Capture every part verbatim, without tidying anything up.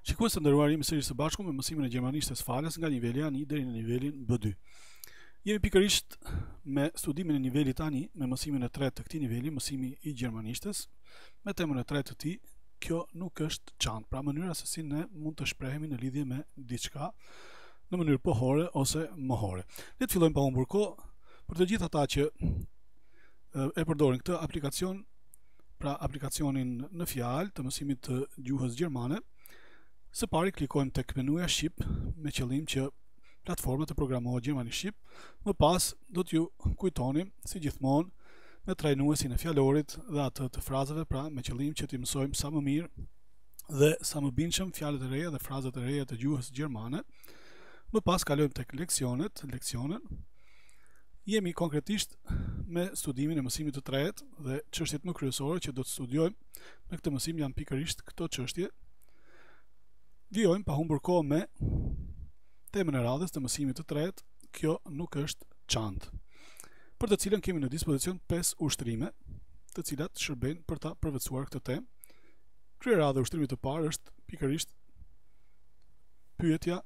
Shikues të nderuar, jemi sërish së bashku me mësimin e gjermanishtes falas nga niveli A një deri në nivelin B dy. Jemi pikërisht me studimin e nivelit A një, me mësimin e tretë të këtij niveli, mësimi i gjermanishtes, me temën e tretë të tij, kjo nuk është çantë, pra mënyra se si ne mund të shprehemi në lidhje me diçka në mënyrë pohore ose mohore. Le të fillojmë pa humbur kohë për të gjithë ata që e përdorin këtë aplikacion, pra aplikacionin në fjalë të mësimit të gjuhës gjermane. Së pari klikojmë tek menuja Shqip me qëllim që platforma të programohet gjermanisht shqip. Më pas do t'ju kujtoni si gjithmonë me trajnuesin e fjalorit dhe atë të frazave, pra me qëllim që t'i mësojmë sa më mirë dhe sa më bindshëm fjalët e reja dhe frazat e reja të gjuhës gjermane. Më pas kalojmë tek leksionet, leksionen. Jemi konkretisht me studimin e mësimit të tretë dhe çështjet më kryesore që do të studiojmë në këtë mësim janë pikërisht këto çështje. Vijojmë pa humbur kohë me temën e radhës të mësimit të tretë, kjo nuk është çantë, për të cilën kemi në dispozicion pesë ushtrime, të cilat shërbejnë për ta përvetësuar këtë temë. Kryeradha e ushtrimit të parë është pikërisht pyetja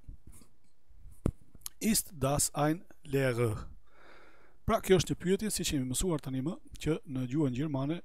Ist das ein Lehrer? Pra, kjo është një pyetje, siç jemi mësuar tani më, që në gjuhën gjermane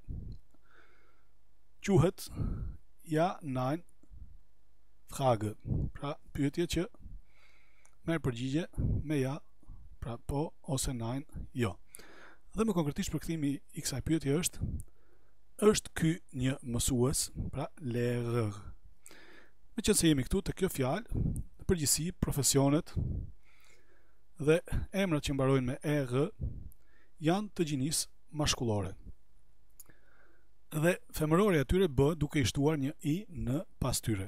quhet ja, nein, Frage, pra pyetje që merr përgjigje me ja, pra po ose nein, jo. Dhe më konkretisht përkthimi i kësaj pyetje është është ky një mësues, pra Lehrer. Meqense jemi këtu te kjo fjalë, në përgjithësi profesionet dhe emrat që mbarojnë me er janë të gjinisë mashkullore. Dhe femërorja e tyre b duke i shtuar një i në pas tyre.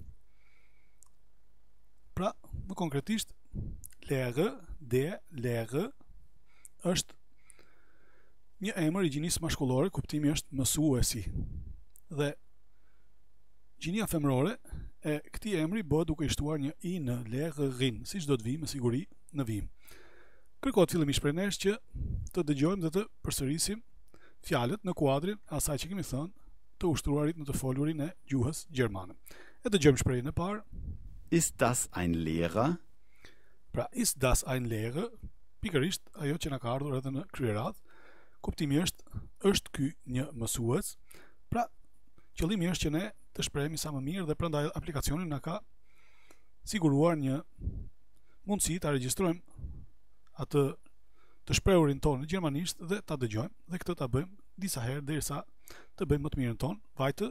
Pra, më konkretisht, Lehrer, de, Lehrer, është një emër i gjinisë mashkullore, kuptimi është mësuesi. Dhe gjinia femërore e këtij emri bëhet duke i shtuar një i në Lehrerin, siç do të vi me siguri në vim. Kërkohet fillimisht prej nesh që të dëgjojmë dhe të përsërisim fjalët në kuadrin e asaj që kemi thënë të ushtruarit në të folurin e gjuhës gjermane. E dëgjojmë shprehjen e parë. Ist das ein Lehrer? Pra, ist das ein Lehrer? Pikërisht ajo që na ka ardhur edhe në kryeradhë. Kuptimi është është ky një mësues. Pra, qëllimi është që ne të shprehemi sa më mirë dhe prandaj aplikacioni na ka siguruar një mundësi ta regjistrojmë atë të shprehurin tonë në gjermanisht dhe ta dëgjojmë dhe këtë ta bëjmë disa herë derisa të bëjmë më të mirën tonë. Vajtë.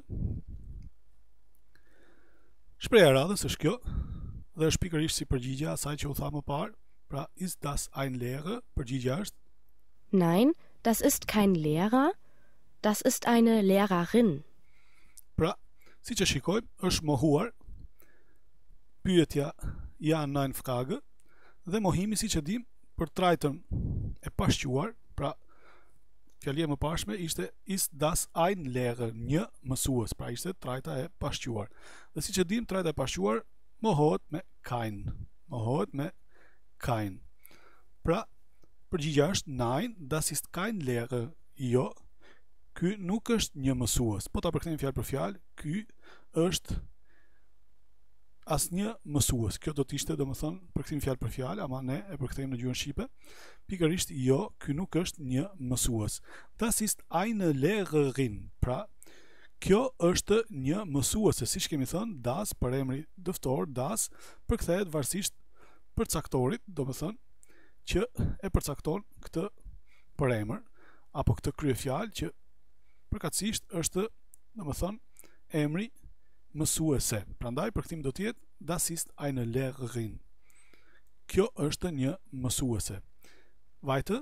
Shpreha e radhës është kjo dhe është pikërisht si përgjigja asaj që u tha më parë. Pra, ist das ein Lehrer? Përgjigja është Nein, das ist kein Lehrer, das ist eine Lehrerin. Pra, siç e shikojmë, është mohuar pyetja ja, nein, Frage dhe mohimi, siç e dim, për trajtën e pashquar, pra fjalia më pashme ishte ist das ein Lehrer, një mësues, pra ishte trajta e pashquar. Dhe siç e dim, trajta e pashquar mohohet me kein, mohohet me kein. Pra, përgjigja është nein, das ist kein Lehrer. Jo, ky nuk është një mësues. Po ta përkthejmë fjalë për fjalë, ky është asnjë mësues. Kjo do të ishte, domethënë, përkthim fjalë për fjalë, ama ne e përkthejmë në gjuhën shqipe. Pikërisht jo, ky nuk është një mësues. Das ist eine Lehrerin. Pra, kjo është një mësuese, siç kemi thënë, das për emri dëftor, das përkthehet varësisht përcaktorit, domethënë që e përcakton këtë përemër apo këtë kryefjalë që përkatësisht është, domethënë, emri mësuese. Prandaj përkthimi do të jetë das ist eine Lehrerin. Kjo është një mësuese. Vajtë.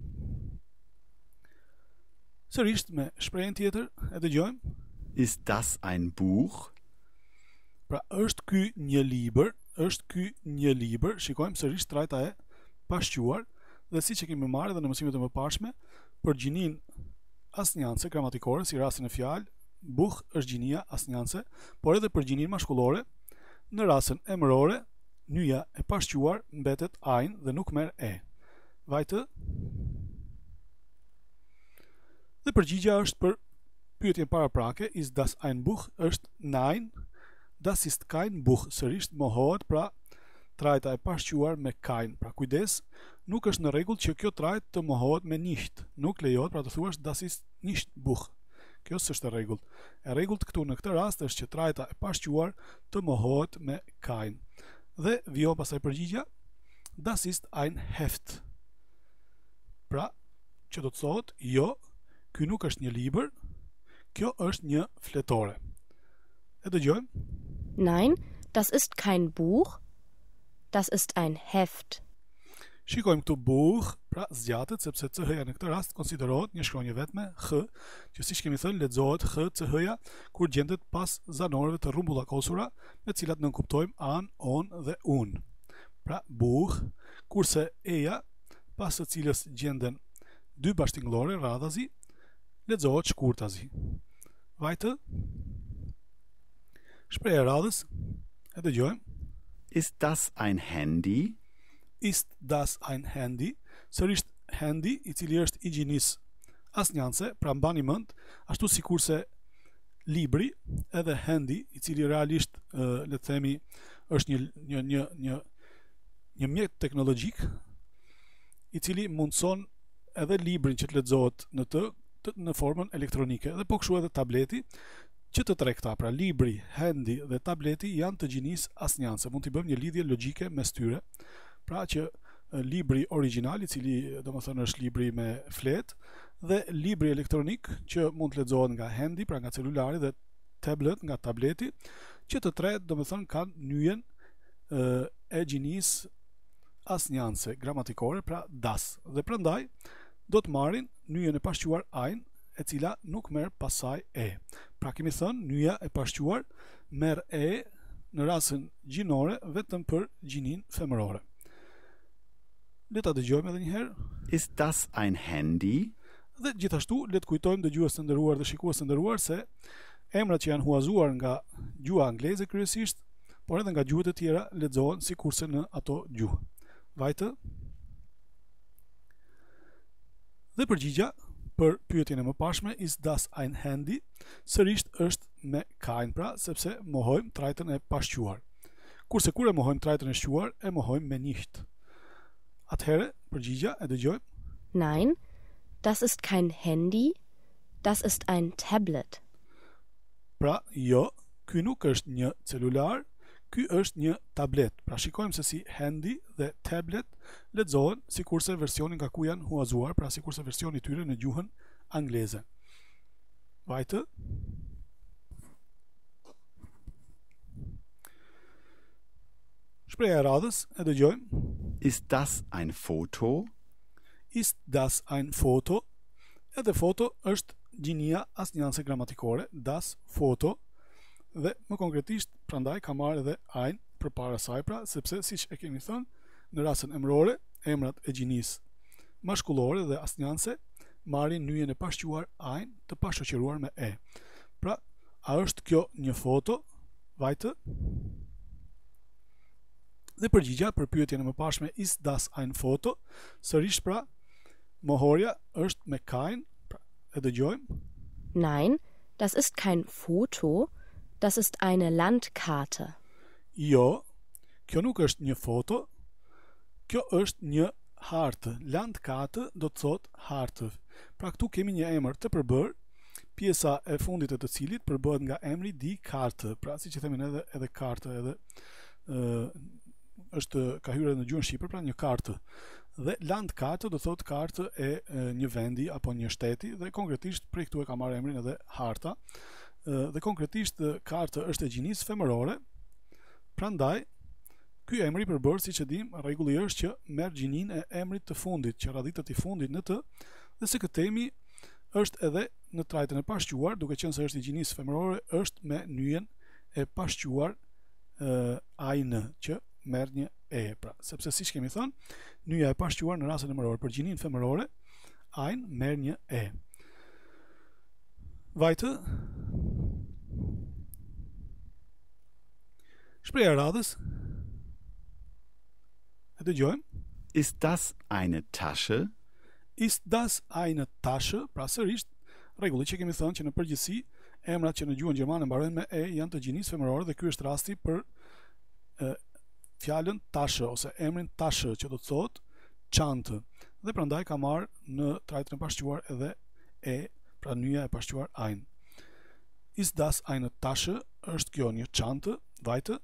Sërish me shprehjen tjetër, e dëgjojmë. Ist das ein Buch? Pra, është ky një libër, është ky një libër. Shikojmë sërish trajta e pashquar dhe siç e kemi marrë edhe në mësimet e mëparshme, për gjinin asnjanse gramatikore, si rastin e fjalë, buch është gjinia asnjanse, por edhe për gjinin mashkullore, në rastën emërore, nyja e pashquar mbetet ein dhe nuk merr e. Vajtë. Dhe përgjigja është për pyetjen paraprake, is das ein Buch, është nein, Das ist kein Buch. Sërish mohohet pra trajta e pashquar me kein. Pra kujdes, nuk është në rregull që kjo trajt të mohohet me nicht. Nuk lejohet pra të thuash das ist nicht Buch. Kjo s'është e rregullt. E rregullt këtu në këtë rast është që trajta e pashquar të mohohet me kein. Dhe vjo pasaj përgjigja, das ist ein Heft. Pra, që do të thotë, jo, ky nuk është një libër, kjo është një fletore. E dëgjojmë? Nein, das ist kein Buch, das ist ein Heft. Shikojmë këtu buch, pra zgjatet, sepse C H-ja në këtë rast konsiderohet një shkronjë vetme, H, që siç kemi thënë lexohet H, C H-ja, kur gjendet pas zanorëve të rrumbullakosura, me cilat nënkuptojmë an, on dhe un. Pra buch, kurse e-ja, pas së cilës gjenden dy bashkëtingëllore radhazi, lexohet shkurtazi. Vajtë. Shpreha e radhës, e dëgjojmë. Ist das ein Handy? Ist das ein Handy? Sërish handy, i cili është i gjinis asnjanse, pra mbani mend, ashtu sikurse libri, edhe handy, i cili realisht, uh, le të themi, është një një një një një mjet teknologjik, i cili mundson edhe librin që të lexohet në të, të në formën elektronike, dhe po kështu edhe tableti, që të tre këta, pra libri, handy dhe tableti janë të gjinis asnjanse. Mund t'i bëjmë një lidhje logjike mes tyre. Pra që libri original, i cili domethënë është libri me fletë, dhe libri elektronik që mund të lexohet nga handy, pra nga celulari, dhe tablet nga tableti, që të tre domethënë kanë nyjen e, e gjinis asnjanse gramatikore, pra das. Dhe prandaj do të marrin nyjen e pashquar ein, e cila nuk merr pasaj e. Pra kemi thënë nyja e pashquar merr e në rastin gjinore vetëm për gjinin femërore. Le ta dëgjojmë edhe një herë. Ist das ein Handy? Dhe gjithashtu le të kujtojmë dëgjues të nderuar dhe shikues të nderuar se emrat që janë huazuar nga gjuha angleze kryesisht, por edhe nga gjuhët e tjera lexohen sikurse në ato gjuhë. Vajtë. Dhe përgjigja për pyetjen e mëparshme, is das ein Handy, sërish është me kein, pra sepse mohojmë trajtën e pashquar. Kurse kur e mohojmë trajtën e shquar, e mohojmë me nicht. Atëherë, përgjigja e dëgjojmë. Nein, das ist kein Handy, das ist ein Tablet. Pra, jo, ky nuk është një celular, ky është një tablet. Pra shikojmë se si handy dhe tablet lexohen sikurse versioni nga ku janë huazuar, pra sikurse versioni i tyre në gjuhën angleze. Vajtë. Shpreha e radhës, e dëgjojmë. Ist das ein Foto? Ist das ein Foto? Edhe foto është gjinia asnjanse gramatikore, das foto, dhe më konkretisht prandaj ka marrë edhe ein përpara saj, pra sepse siç e kemi thënë, në rastën emrore, emrat e gjinis mashkullore dhe asnjanse marrin nyjen e pashquar ein të pashoqëruar me e. Pra, a është kjo një foto? Vajtë. Dhe përgjigja për pyetjen e mëparshme is das ein Foto, sërish pra mohorja është me kein, pra e dëgjojmë. Nein, das ist kein Foto, das ist eine Landkarte. Jo, kjo nuk është një foto, kjo është një hartë. Landkarte do të thot hartë. Pra këtu kemi një emër të përbër, pjesa e fundit e të cilit përbëhet nga emri di kartë. Pra si që themin edhe, edhe kartë, edhe uh, është ka hyrë në gjuhën shqipe, pra një kartë. Dhe landkarte do thot kartë e, e një vendi apo një shteti, dhe konkretisht prej këtu e ka marrë emrin edhe harta. Dhe konkretisht kartë është e gjinis femërore, prandaj ky emri i përbërë, siç e dim, rregulli është që merr gjinin e emrit të fundit, që radhitet i fundit në të, dhe se këtë emri është edhe në trajtën e pashquar, duke qenë se është i gjinis femërore, është me nyjen e pashquar ein, që merr një e, pra, sepse siç kemi thënë, nyja e pashquar në rastin emëror për gjinin femërore, ein merr një e. Vajtë. Shpreha e radhës. E dëgjojmë. Ist das eine Tasche? Ist das eine Tasche? Pra sërish, rregulli që kemi thënë që në përgjithësi emrat që në gjuhën gjermane mbarojnë me e janë të gjinisë femërore dhe ky është rasti për e, fjalën tasche ose emrin tasche që do të thotë çantë. Dhe prandaj ka marrë në trajtën e pashquar edhe e, pra nyja e pashquar ein. Ist das eine Tasche? Është kjo një çantë? Weiter.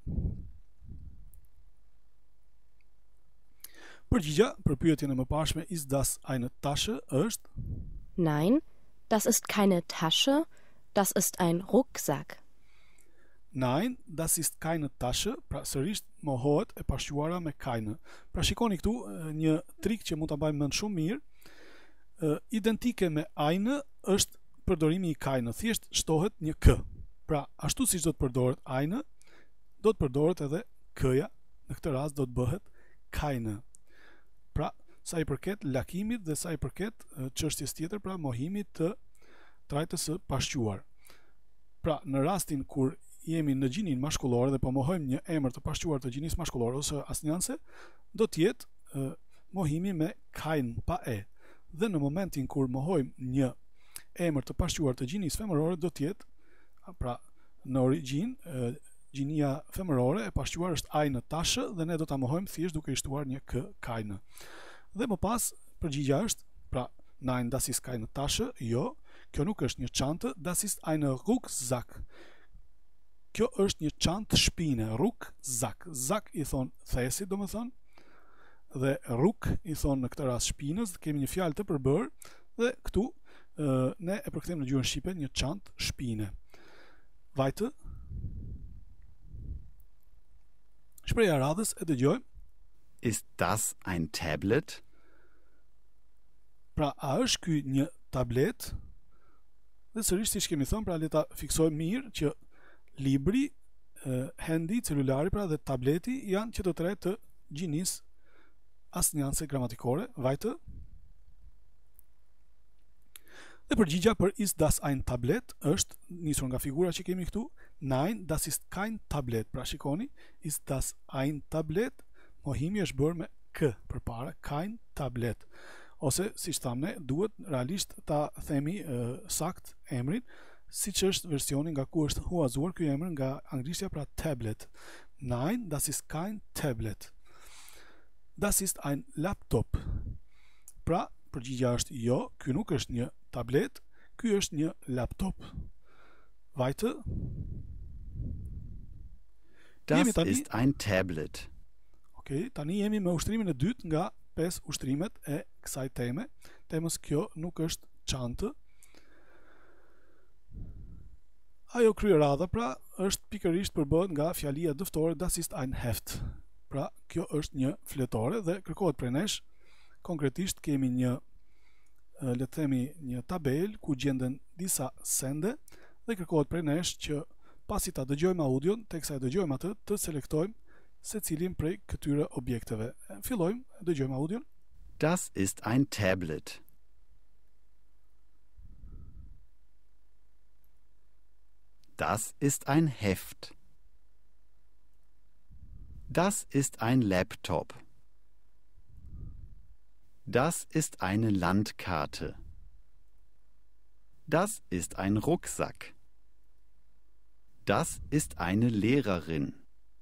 Përgjigja për pyetjen e mëparshme ist das eine Tasche është Nein, das ist keine Tasche, das ist ein Rucksack. Nein, das ist keine Tasche, pra sërish mohohet e pashquara me keine. Pra shikoni këtu një trik që mund ta bëjmë mend shumë mirë. Uh, identike me eine është përdorimi i keine, thjesht shtohet një k. Pra ashtu siç do të përdoret eine, do të përdoret edhe k-ja, në këtë rast do të bëhet keine. Pra sa i përket lakimit dhe sa i përket çështjes tjetër, pra mohimit të trajtës së pashquar. Pra në rastin kur jemi në gjinin mashkullore dhe po mohojmë një emër të pashquar të gjinisë mashkullore ose asnjanse, do të jetë uh, mohimi me kein pa e. Dhe në momentin kur mohojmë një emër të pashquar të gjinisë femërore, do të jetë, pra në origjinë, uh, gjinia femërore e pashquar është eine Tasche dhe ne do ta mohojmë thjesht duke i shtuar një k keine. Dhe më pas përgjigja është, pra nein, das ist keine Tasche, jo, kjo nuk është një çantë, das ist eine Rucksack. Kjo është një çantë shpine, Rucksack. Zak i thon thesi, domethënë, dhe ruk i thon në këtë rast shpinës, kemi një fjalë të përbërë dhe këtu e, ne e përkthejmë në gjuhën shqipe një çantë shpine. Vajtë. Shpreha radhës e dëgjojmë. Ist das ein Tablet? Pra, a është ky një tablet? Dhe sërish siç kemi thënë, pra le ta fiksojmë mirë që libri, eh, handy, celulari, pra dhe tableti janë që të tre të gjinisë asnjanse gramatikore. Vajtë. Dhe përgjigja për ist das ein Tablet është nisur nga figura që kemi këtu. Nein, das ist kein Tablet. Pra shikoni, ist das ein Tablet? Mohimi është bërë me k përpara, kein Tablet. Ose, si që thamë ne, duhet realisht ta themi uh, sakt emrin, si që është versioni nga ku është huazuar ky emër nga anglishtja, pra tablet. Nein, das ist kein Tablet. Das ist ein Laptop. Pra, përgjigja është jo, ky nuk është një tablet, ky është një laptop. Vajtë. Das tani, ist ein Tablet. Ok, tani jemi me ushtrimin e dytë nga pesë ushtrimet e kësaj teme. Temës kjo nuk është çantë. Ajo kryeradha pra është pikërisht përbëhet nga fjalia dëftore das ist ein Heft. Pra kjo është një fletore dhe kërkohet prej nesh. Konkretisht kemi një, le të themi, një tabel ku gjenden disa sende dhe kërkohet prej nesh që pasi ta dëgjojmë audion, teksa e dëgjojmë atë, të selektojmë se cilin prej këtyre objekteve. Fillojmë, dëgjojmë audion. Das ist ein Tablet. Das ist ein Heft. Das ist ein Laptop. Das ist eine Landkarte. Das ist ein Rucksack. Das ist eine Lehrerin.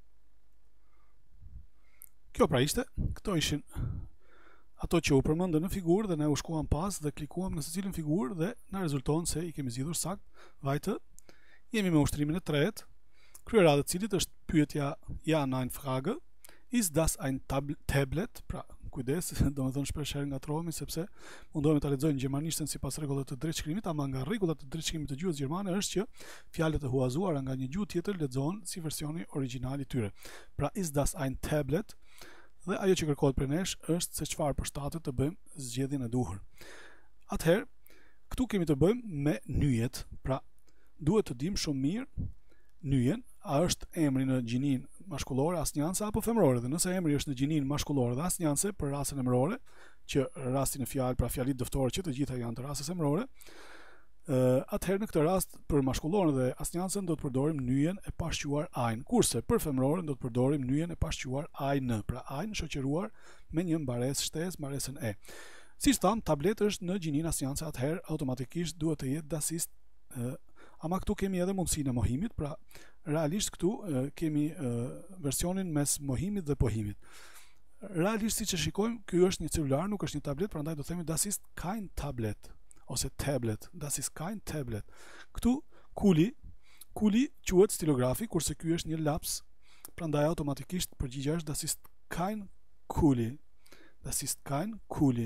Kjo pra ishte, këto ishin ato që u përmendën në figurë dhe ne u shkuam pas dhe klikuam në secilin figurë dhe na rezulton se i kemi zgjidhur sakt. Vajtë. Jemi me ushtrimin e tretë. Kryeradha e cilit është pyetja ja nein Frage. Ist das ein tab tablet? Pra, kujdes, domethënë shpesh herë ngatrohemi sepse mundohemi ta lexojmë gjermanishtën sipas rregullave të drejtshkrimit, ama nga rregullat të drejtshkrimit të gjuhës gjermane është që fjalët e huazuara nga një gjuhë tjetër lexohen si versioni origjinal i tyre. Pra, ist das ein Tablet? Dhe ajo që kërkohet prej nesh është se çfarë përshtatet të bëjmë zgjedhjen e duhur. Atëherë, këtu kemi të bëjmë me nyjet. Pra, duhet të dimë shumë mirë nyjen, a është emri në gjinin mashkullore, asnjanse apo femërore. Dhe nëse emri është në gjinin mashkullore dhe asnjanse për rastën emërore, që rastin e fjalë, pra fjalit dëftore që të gjitha janë të rastës emërore, uh, atëherë në këtë rast për mashkulloren dhe asnjansen do të përdorim nyjen e pashquar ein, kurse për femëroren do të përdorim nyjen e pashquar eine, pra ein shoqëruar me një mbaresë shtesë, mbaresën e. Siç tham, tablet është në gjinin asnjanse, atëherë automatikisht duhet të jetë das ist uh, Ama këtu kemi edhe mundësinë e mohimit, pra realisht këtu uh, kemi uh, versionin mes mohimit dhe pohimit. Realisht siç e shikojmë, ky është një celular, nuk është një tablet, prandaj do themi das ist kein Tablet ose tablet, das ist kein Tablet. Këtu kuli, kuli quhet stilografi, kurse ky është një laps, prandaj automatikisht përgjigjja është das ist kein Kuli. Das ist kein Kuli.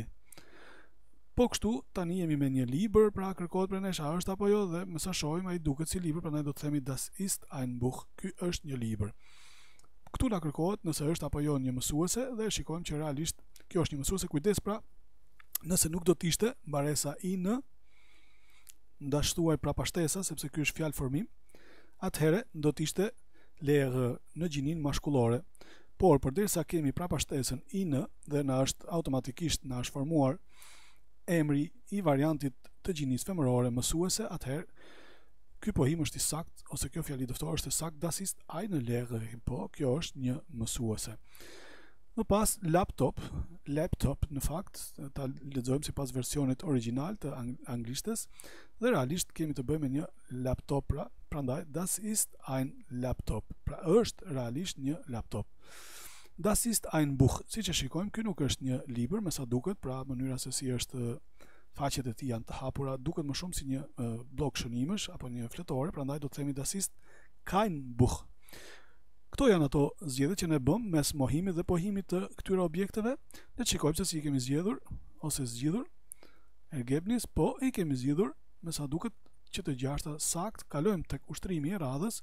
Po kështu, tani jemi me një libër, pra kërkohet për nesh a është apo jo, dhe më sa shohim ai duket si libër, prandaj do të themi das ist ein Buch. Ky është një libër. Këtu na kërkohet nëse është apo jo një mësuese dhe shikojmë që realisht kjo është një mësuese. Kujdes pra, nëse nuk do të ishte mbaresa i n ndashtuar pra pashtesa, sepse ky është fjalë formim, atëherë do të ishte lere në gjinin mashkullore. Por përderisa kemi prapashtesën i n dhe na është automatikisht na është formuar emri i variantit të gjinisë femërore mësuese, atëherë ky pohim është i sakt, ose kjo fjali dëftore është i sakt, das ist eine Lehrerin, po kjo është një mësuese. Më pas laptop, laptop në fakt ta lexojmë sipas versionit origjinal të anglishtes dhe realisht kemi të bëjmë me një laptop, pra prandaj das ist ein Laptop, pra është realisht një laptop. Das ist ein Buch, siç e shikojmë, ky nuk është një libër, me sa duket, pra mënyra se si është faqet e tij janë të hapura, duket më shumë si një uh, blok shënimësh apo një fletore, prandaj do të themi das ist kein Buch. Këto janë ato zgjedhjet që ne bëm mes mohimit dhe pohimit të këtyre objekteve. Ne shikojmë se si i kemi zgjedhur ose zgjidhur ergebnis, po i kemi zgjidhur me sa duket që të gjashta sakt. Kalojmë tek ushtrimi i radhës.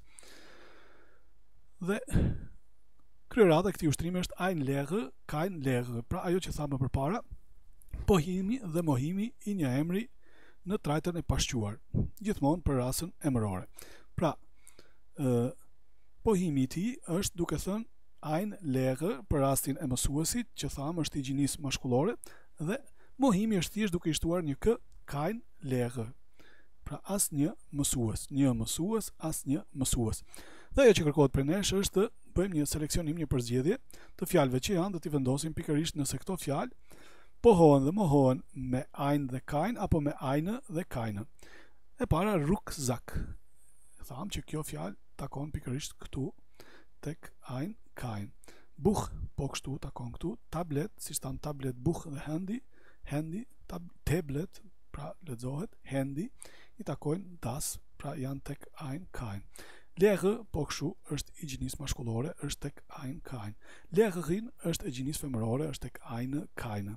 Dhe kryeradha e këtij ushtrimi është ein Lehre, kein Lehre. Pra ajo që thamë përpara, pohimi dhe mohimi i një emri në trajtën e pashquar, gjithmonë për rasën emërore. Pra, ë pohimi i tij është duke thënë ein Lehre për rastin e mësuesit, që thamë është i gjinisë mashkullore, dhe mohimi është thjesht duke i shtuar një k, kein Lehre. Pra asnjë mësues, një mësues, asnjë mësues. Dhe ajo që kërkohet prej nesh është të bëjmë një seleksionim, një përzgjedhje të fjalëve që janë, dhe t'i vendosim pikërisht nëse këto fjalë pohohen dhe mohohen me ein dhe kein apo me eine dhe keine. E para Rucksack. Thamë që kjo fjalë takon pikërisht këtu tek ein, kein. Buch, po kështu takon këtu. Tablet, si shtam tablet, buch dhe handy, handy, tab, tablet, pra lexohet, handy, i takojnë das, pra janë tek ein, kein. Lehre, po kështu është i gjinisë mashkullore, është tek ein, kein. Lehrerin është e gjinisë femërore, është tek eine, keine.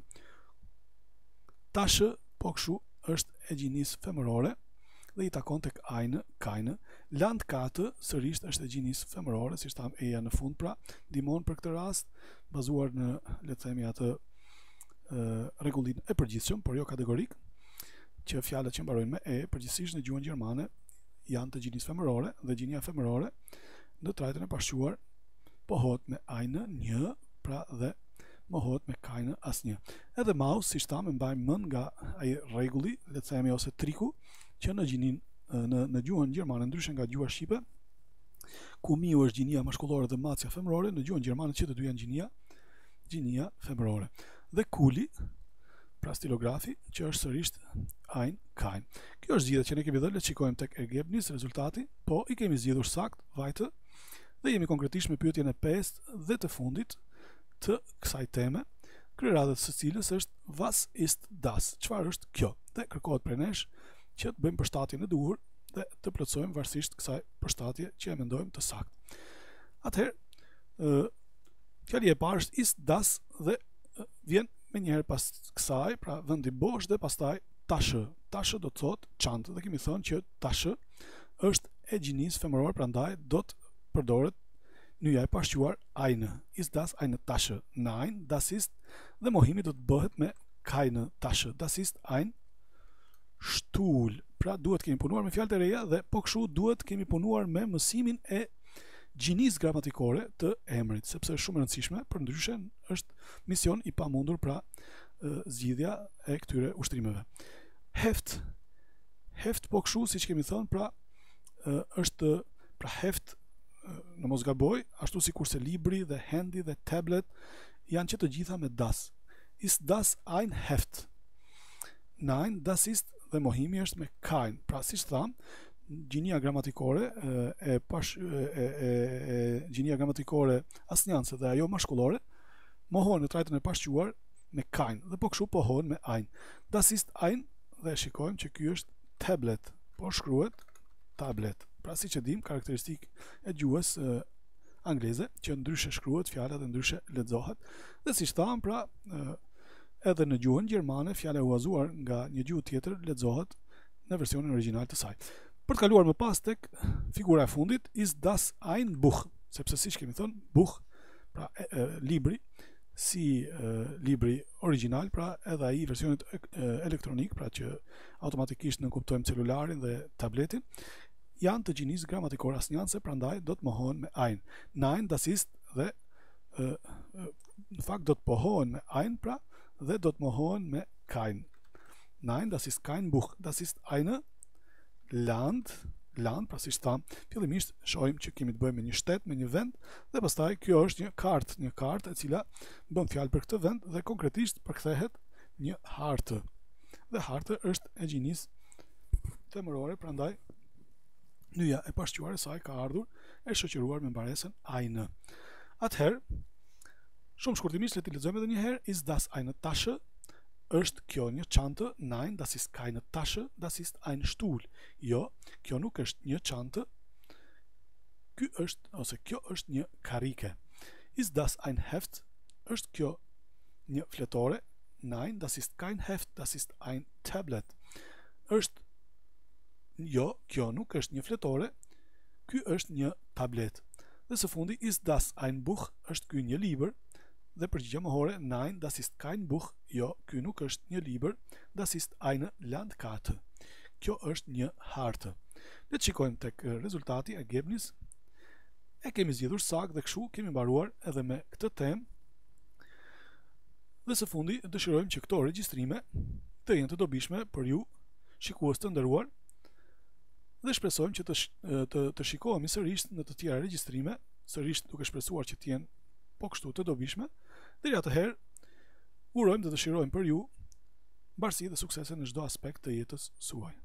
Tasche, po kështu është e gjinisë femërore dhe i takon tek eine, keine. Landkarte sërish është e gjinisë femërore, si shtam eja në fund, pra ndihmon për këtë rast, bazuar në, le të themi, atë rregullin e përgjithshëm, por jo kategorik, që fjalët që mbarojnë me e përgjithsisht në gjuhën gjermane janë të gjinisë femërore, dhe gjinia femërore në trajtën e pashquar pohohet me eine, një, pra dhe mohohet me keine, asnjë. Edhe mouse, si shtam, e mbajmë mend nga ai rregulli, le të themi, ose triku, që në gjinin në, në gjuhën gjermane, ndryshe nga gjuha shqipe, ku miu është gjinia mashkullore dhe macja femërore, në gjuhën gjermane që të dy janë gjinia, gjinia femërore. Dhe kuli, pra stilografi, që është sërisht ein, kein. Kjo është zgjidhja që ne kemi dhënë, le të shikojmë tek ergebnis rezultati, po i kemi zgjidhur sakt, vajtë, dhe jemi konkretisht me pyetjen e pestë dhe të fundit të kësaj teme, kryeradhës së cilës është was ist das? Çfarë është kjo? Dhe kërkohet prej nesh që të bëjmë përshtatjen e duhur dhe të plotësojmë varësisht kësaj përshtatje që e mendojmë të saktë. Atëherë, fjali e parë është ist das dhe vjen me njëherë pas kësaj, pra vendi bosh dhe pastaj tasche. Tasche do të thotë çantë, dhe kemi thënë që tasche është e gjinisë femërore, prandaj do të përdoret nyja e pashquar eine. Ist das eine Tasche? Nein, das ist, dhe mohimi do të bëhet me keine Tasche. Das ist ein Stuhl. Pra duhet kemi punuar me fjalë të reja dhe po kështu duhet kemi punuar me mësimin e gjinisë gramatikore të emrit, sepse është shumë e rëndësishme, për ndryshe është mision i pamundur, pra zgjidhja e këtyre ushtrimeve. Heft. Heft po kështu, siç kemi thënë, pra është pra heft, në mos gaboj, ashtu sikurse libri dhe handy dhe tablet janë që të gjitha me das. Ist das ein Heft? Nein, das ist, dhe mohimi është me kein. Pra siç tham, gjinia gramatikore e pash e, e, e gjinia gramatikore asnjanse dhe ajo mashkullore mohohen në trajtën e pashquar me kein dhe po kështu pohohen me ein. Das ist ein dhe shikojmë që ky është tablet, por shkruhet tablet. Pra siç e dim, karakteristikë e gjuhës e, angleze që ndryshe shkruhet fjala dhe ndryshe lexohet. Dhe siç thamë, pra e, edhe në gjuhën gjermane fjala e huazuar nga një gjuhë tjetër lexohet në versionin origjinal të saj. Për të kaluar më pas tek figura e fundit, ist das ein Buch, sepse siç kemi thënë, Buch, pra e, e, libri, si e, libri origjinal, pra edhe ai versionit e, e, elektronik, pra që automatikisht nënkuptojmë celularin dhe tabletin, janë të gjinisë gramatikore asnjanse, prandaj do të mohohen me ein. Nein, das ist dhe e, e, në fakt do të pohohen me ein, pra dhe do të mohohen me kein. Nein, das ist kein Buch, das ist eine Land, land, pra si shtam, fillimisht shohim që kemi të bëjmë me një shtet, me një vend, dhe pastaj kjo është një kartë, një kartë e cila bën fjalë për këtë vend dhe konkretisht përkthehet një hartë. Dhe hartë është e gjinisë femërore, prandaj nyja e pashquar e saj ka ardhur e shoqëruar me mbaresën eine. Atëherë, shumë shkurtimisht le të lexojmë edhe një herë, ist das eine Tasche? Është kjo një çantë? Nein, das ist keine Tasche, das ist ein Stuhl. Jo, kjo nuk është një çantë. Ky është ose kjo është një karrike. Ist das ein Heft? Është kjo një fletore? Nein, das ist kein Heft, das ist ein Tablet. Është jo, kjo nuk është një fletore. Ky është një tablet. Dhe së fundi, ist das ein Buch? Është ky një libër? Dhe përgjigja mohore, nein, das ist kein Buch, jo, ky nuk është një libër, das ist eine Landkarte. Kjo është një hartë. Le të shikojmë tek rezultati e Gebnis. E kemi zgjedhur saktë dhe kështu kemi mbaruar edhe me këtë temë. Dhe së fundi dëshirojmë që këto regjistrime të jenë të dobishme për ju, shikues të nderuar, dhe shpresojmë që të, të, të shikohemi sërish në të tjera regjistrime, sërish duke shpresuar që të jenë po kështu të dobishme. Deri atëherë, urojmë dhe dëshirojmë për ju mbarësi dhe suksese në çdo aspekt të jetës suaj.